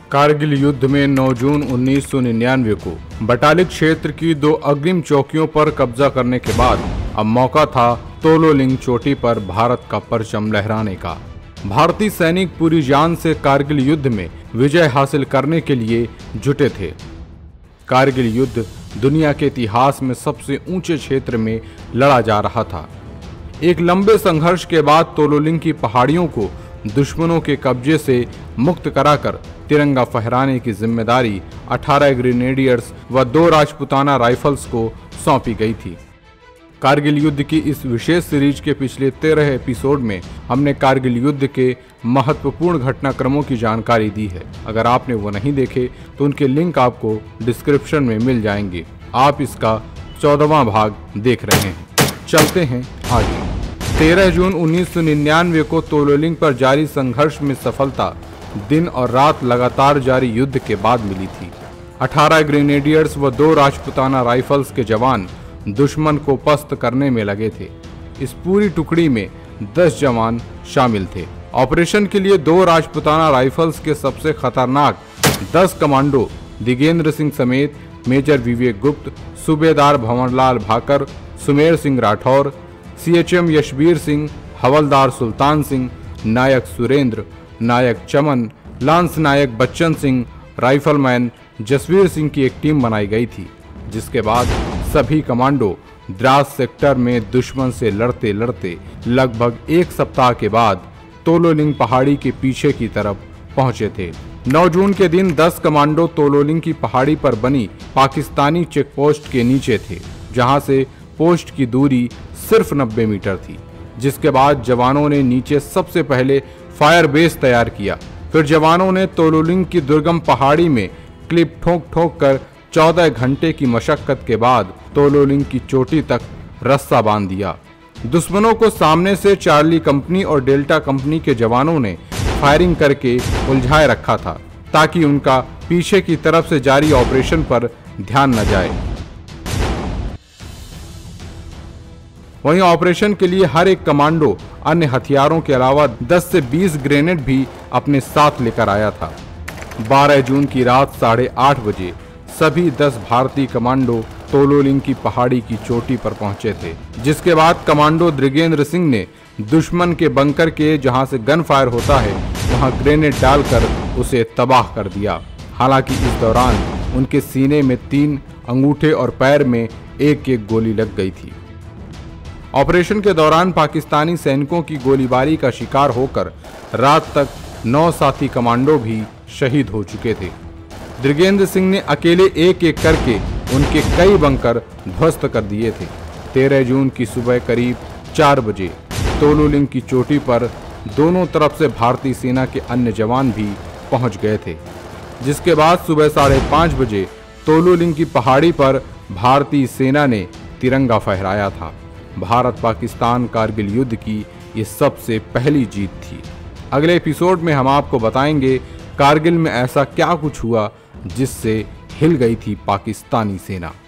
कारगिल युद्ध में 9 जून 1999 को बटालिक क्षेत्र की 2 अग्रिम चौकियों पर कब्जा करने के बाद अब मौका था तोलोलिंग चोटी पर भारत का परचम लहराने का। भारतीय सैनिक पूरी जान से कारगिल युद्ध में विजय हासिल करने के लिए जुटे थे। कारगिल युद्ध दुनिया के इतिहास में सबसे ऊंचे क्षेत्र में लड़ा जा रहा था। एक लंबे संघर्ष के बाद तोलोलिंग की पहाड़ियों को दुश्मनों के कब्जे से मुक्त कराकर तिरंगा फहराने की जिम्मेदारी 18 ग्रेनेडियर्स व 2 राजपुताना राइफल्स को सौंपी गई थी। कारगिल युद्ध की इस विशेष सीरीज के पिछले 13 एपिसोड में हमने कारगिल युद्ध के महत्वपूर्ण घटनाक्रमों की जानकारी दी है। अगर आपने वो नहीं देखे तो उनके लिंक आपको डिस्क्रिप्शन में मिल जाएंगे। आप इसका 14वां भाग देख रहे हैं। चलते हैं आगे। 13 जून 1999 को तोलोलिंग पर जारी संघर्ष में सफलता दिन और रात लगातार जारी युद्ध के बाद मिली थी। 18 ग्रेनेडियर्स व 2 राजपुताना राइफल्स के जवान दुश्मन को पस्त करने में लगे थे। इस पूरी टुकड़ी में 10 जवान शामिल थे। ऑपरेशन के लिए 2 राजपुताना राइफल्स के सबसे खतरनाक 10 कमांडो दिगेंद्र सिंह समेत मेजर विवेक गुप्त, सूबेदार भंवरलाल भाकर, सुमेर सिंह राठौर, CHM यशबीर सिंह, हवलदार सुल्तान सिंह, नायक सुरेंद्र, नायक चमन, लांस नायक बच्चन सिंह, राइफलमैन जसवीर सिंह की एक टीम बनाई गई थी। जिसके बाद सभी कमांडो द्रास सेक्टर में दुश्मन से लड़ते लड़ते लगभग 1 सप्ताह के बाद तोलोलिंग पहाड़ी के पीछे की तरफ पहुंचे थे। 9 जून के दिन 10 कमांडो तोलोलिंग की पहाड़ी पर बनी पाकिस्तानी चेकपोस्ट के नीचे थे, जहां से पोस्ट की दूरी सिर्फ 90 मीटर थी। जिसके बाद जवानों ने नीचे सबसे पहले फायर बेस तैयार किया। फिर जवानों ने तोलोलिंग की दुर्गम पहाड़ी में क्लिप ठोक ठोक कर 14 घंटे की मशक्कत के बाद तोलोलिंग की चोटी तक रस्सा बांध दिया। दुश्मनों को सामने से चार्ली कंपनी और डेल्टा कंपनी के जवानों ने फायरिंग करके उलझाए रखा था, ताकि उनका पीछे की तरफ से जारी ऑपरेशन पर ध्यान न जाए। वहीं ऑपरेशन के लिए हर एक कमांडो अन्य हथियारों के अलावा 10 से 20 ग्रेनेड भी अपने साथ लेकर आया था। 12 जून की रात 8:30 बजे सभी 10 भारतीय कमांडो तोलोलिंग की पहाड़ी की चोटी पर पहुंचे थे। जिसके बाद कमांडो दिगेंद्र सिंह ने दुश्मन के बंकर के जहां से गन फायर होता है वहां ग्रेनेड डालकर उसे तबाह कर दिया। हालांकि इस दौरान उनके सीने में 3 अंगूठे और पैर में 1-1 गोली लग गई थी। ऑपरेशन के दौरान पाकिस्तानी सैनिकों की गोलीबारी का शिकार होकर रात तक 9 साथी कमांडो भी शहीद हो चुके थे। दिगेंद्र सिंह ने अकेले एक-एक करके उनके कई बंकर ध्वस्त कर दिए थे। 13 जून की सुबह करीब 4 बजे तोलोलिंग की चोटी पर दोनों तरफ से भारतीय सेना के अन्य जवान भी पहुंच गए थे। जिसके बाद सुबह 5:30 बजे तोलोलिंग की पहाड़ी पर भारतीय सेना ने तिरंगा फहराया था। भारत पाकिस्तान कारगिल युद्ध की ये सबसे पहली जीत थी। अगले एपिसोड में हम आपको बताएंगे कारगिल में ऐसा क्या कुछ हुआ जिससे हिल गई थी पाकिस्तानी सेना।